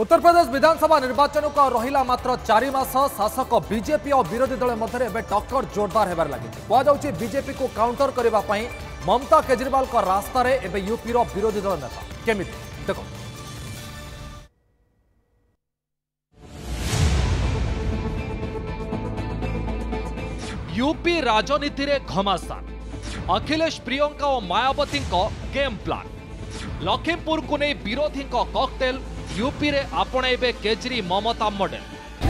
उत्तर प्रदेश विधानसभा निर्वाचन को रहिला मात्र 4 मास शासक बीजेपी और विरोधी दल मध्य एवं टक्कर जोरदार होबार लगी कहुच्छी बीजेपी को काउंटर करने ममता केजरीवाल का रास्तार एवं यूपी विरोधी दल नेता केमी देख यूपी राजनीति रे घमासान अखिलेश प्रियंका और मायावती गेम प्लान लखीमपुर को नहीं विरोधी कॉकटेल यूपी रे आपणेबे केजरी ममता मॉडल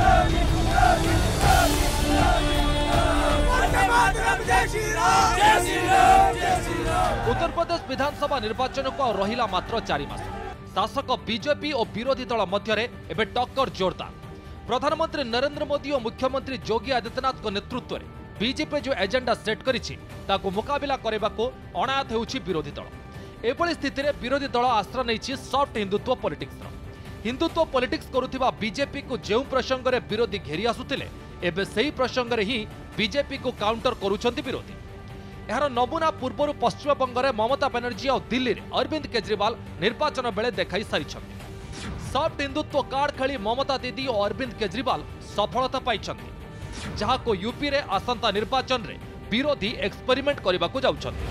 उत्तर प्रदेश विधानसभा निर्वाचन को रहिला मात्र 4 मास शासक बीजेपी और विरोधी दल मध्य एवं टक्कर जोरदार प्रधानमंत्री नरेंद्र मोदी और मुख्यमंत्री योगी आदित्यनाथ नेतृत्व में बीजेपी जो एजेंडा सेट करिछि ताको मुकाबिला करबाको अनायत हेउछि विरोधी दल एभली स्थिति रे विरोधी दल आश्रय नैछि सॉफ्ट हिंदुत्व पॉलिटिक्स करुथिबा बीजेपी को जो प्रसंग रे विरोधी घेरी आसुतिले एबे सही प्रसंग रे ही बीजेपी को काउंटर करूछंती विरोधी यार नमूना पूर्व पश्चिम बंग रे ममता बनर्जी और दिल्ली रे अरविंद केजरीवाल निर्वाचन बेले देखाई सारिछंती सॉफ्ट हिंदुत्व कार्ड खेली ममता दीदी और अरविंद केजरीवाल सफलता पाइछंती जहाँ को यूपी रे आसंता निर्वाचन रे विरोधी एक्सपेरिमेंट करने को जाउछंती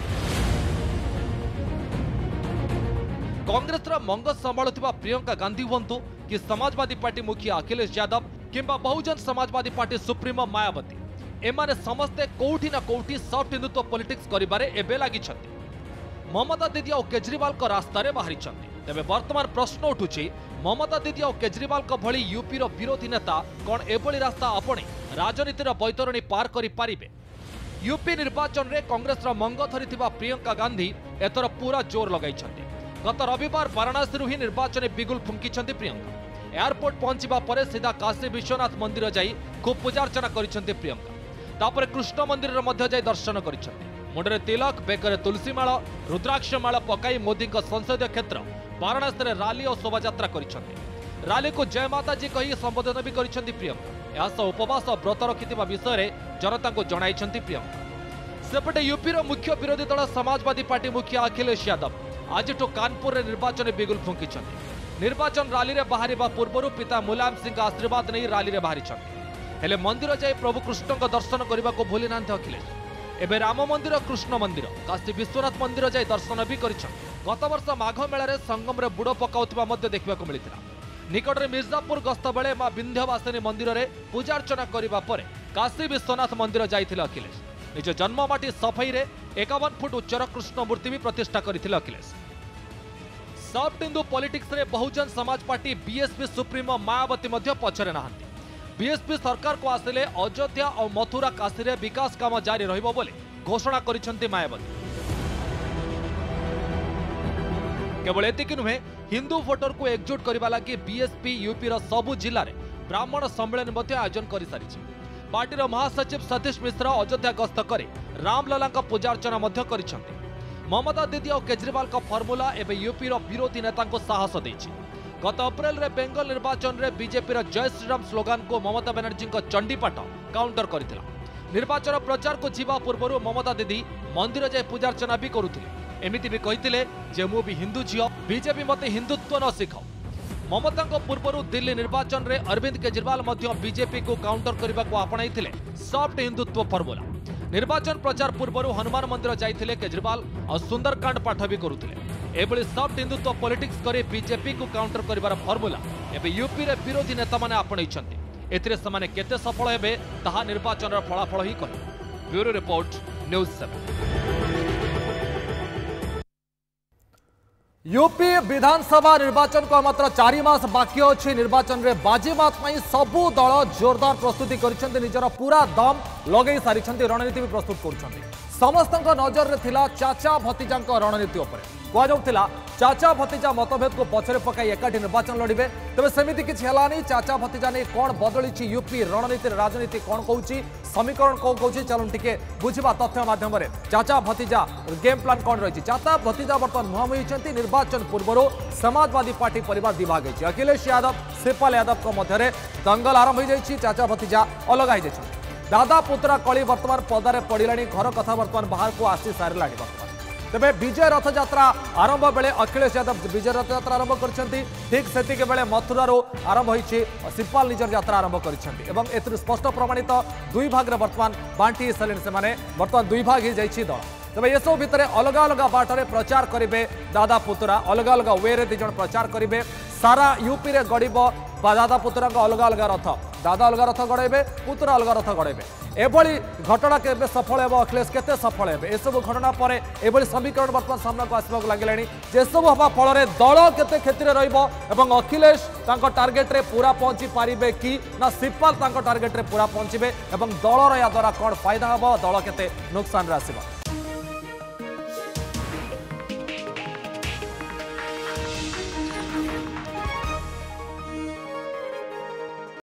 कांग्रेस मंगज संभाळुथिबा प्रियंका गांधी हुंतु कि समाजवादी पार्टी मुखिया अखिलेश यादव किंबा बहुजन समाजवादी पार्टी सुप्रीमो मायावती एमाने समस्ते कोठी ना कोठी सॉफ्ट हिंदुत्व पॉलिटिक्स करिबारे एबे लागिछंती ममता दीदी और केजरीवाल को रास्तार बाहरिछंती तेबे वर्तमान प्रश्न उठुछि ममता दीदी और केजरीवाल को भली यूपी रो विरोधी नेता कौन एभली रास्ता अपने राजनीतिर बैतरणी पार करि पारिबे यूपी निर्वाचन रे कांग्रेस रो मंग धरिथिबा प्रियंका गांधी एतर पूरा जोर लगाइछंती गत रविवार वाराणसी ही निर्वाचन बिगुल फुंकी प्रियंका एयरपोर्ट पहुंचवा पर सीधा काशी विश्वनाथ मंदिर जाई खूब पूजार्चना करिसेंती प्रियंका तापर कृष्ण मंदिर मध्य जाई दर्शन करिसेंती मुंडरे तिलक बेकरे तुलसी माला रुद्राक्ष माला पकाई मोदी संसदीय क्षेत्र वाराणसी में राली और शोभायात्रा करिसेंती राली को जय माता जी कही संबोधन भी करिसेंती प्रियंका यासह उपवास और व्रत रखिथिबा विषय जनता को जणाइछंती प्रियंका सेपटे यूपी रो मुख्य विरोधी दल समाजवादी पार्टी मुखिया अखिलेश यादव आज कानपुर रे निर्वाचन बिगुल फुंकी निर्वाचन राली रे बाहरिबा पूर्व पिता मुलायम सिंह आशीर्वाद नहीं राली रे बाहरी हेले मंदिर जाई प्रभु कृष्ण को दर्शन करने को भूली ना अखिलेश एबे राम मंदिर कृष्ण मंदिर काशी विश्वनाथ मंदिर जाई दर्शन भी कर गत वर्ष माघ मेला रे संगम रे बुड़ पकाउथिबा मध्य देखा मिलता निकट में मिर्जापुर गस्त बेले मां विंध्यवासिनी मंदिर रे पूजार्चना करने पर काशी विश्वनाथ मंदिर जाइथिले अखिलेश निज जन्ममाटी सफाई रे 51 फुट उच्चर कृष्ण मूर्ति भी प्रतिष्ठा करथिले अखिलेश सॉफ्ट हिंदू पॉलिटिक्स रे Bahujan Samaj party BSP supremo Mayawati मध्य पछरे नाहंती बीएसपी सरकार को आसिले अयोध्या और मथुरा काशी रे विकास काम जारी रहिबो बोली घोषणा करिसेंती मायावती केवल एतिक नुहे हिंदू भोटर को एकजुट करबा लागि बीएसपी यूपी रो सबु जिल्ला रे ब्राह्मण सम्मेलन मध्य आयोजन करि सारिछि पार्टी महासचिव सतीश मिश्र अयोध्या गस्त कर रामलला पूजार्चना करिसेंती ममता दीदी और केजरीवाल का फर्मुला एवं यूपी विरोधी नेता को साहस देछि गत अप्रैल रे बेंगल निर्वाचन रे बीजेपी जय श्रीराम स्लोगान को ममता बनर्जी चंडीपाठ काउंटर करथिला निर्वाचन प्रचार को जीवा पूर्व ममता दीदी मंदिर जाए पूजार्चना भी करुथिले एमिति भी कहिथिले जे मु भी हिंदू झियो बीजेपी मते हिंदुत्व न सिखाओ ममता पूर्व दिल्ली निर्वाचन रे अरविंद केजरीवाल मध्य बीजेपी को काउंटर करने को आपणाइथिले सॉफ्ट हिंदुत्व फर्मुला निर्वाचन प्रचार पूर्व हनुमान मंदिर जाइथिले केजरीवाल और सुंदरकांड पाठ भी करुथिले एभली सॉफ्ट हिंदुत्व पॉलिटिक्स करे बीजेपी को काउंटर करिवार फर्मुला एबे यूपी रे विरोधी नेता माने आपणाइछंती एथिरे समाने केते सफल हेबे ताहा निर्वाचन फलाफल ही कहे ब्यूरो रिपोर्ट न्यूज 7 यूपी विधानसभा निर्वाचन को मात्र 4 मास बाकी अच्छी निर्वाचन रे बाजीमात सबू दल जोरदार प्रस्तुति कर निजर पूरा दम लगे सारी रणनीति भी प्रस्तुत कर समस्त नजर रे थिला चाचा भतीजा रणनीति कहला चाचा भतीजा मतभेद को पछरे पकाई एकाठी निर्वाचन लड़े तेज सेमती किसी है चाचा भतीजा नहीं कौन बदली यूपी रणनीति राजनीति कौन कौन समीकरण कौन कौन चलून टे बुझा तथ्य मध्यम चाचा भतीजा गेम प्लान कौन रही चाचा भतीजा बर्तमान मुहांमुही होती निर्वाचन पूर्व समाजवादी पार्टी परिवार दिभाग होती अखिलेश यादव शिवपाल यादव मध्य दंगल आरंभ हो जाए चाचा भतीजा अलग हो जाए दादा पुत्रा कली बर्तमान पदारे पड़िलाणी घर कथा बर्तमान बाहर को आसी सारा बर्तमान तेबे विजय रथ यात्रा आरंभ बेले अखिलेश यादव विजय रथ यात्रा आरंभ करछंती ठीक सेतिके बेले मथुरारो आरंभ होईछि शिवपाल निजर यात्रा आरंभ करछंती एवं एतु स्पष्ट प्रमाणित दुई भाग रे वर्तमान बांटी सलेन से माने वर्तमान दुई भाग ही जाईछि दल तबे ये सब भितर अलग अलग बाटरे प्रचार करेंगे दादा पुतुरा अलग अलग वे रे दिजन प्रचार करेंगे सारा यूपी रे गड़ब दादा पुतुरा अलग अलग रथ दादा अलग रथ गड़े पुतुरा अलग रथ गड़े एभली घटना के सफल हो अखिलेश केते सफल हे एसबू घटना पर एभली समीकरण वर्तमान सामना को आसवाक लगे जेसबू हवा फल दल केते क्षेत्र रहिबो अखिलेश टार्गेट रे पूरा पहुंची पारिबे कि ना शिवपाल टार्गेट रे पूरा पहुंचे दलर या द्वारा कौन फायदा हम दल केते नुकसान आसवा।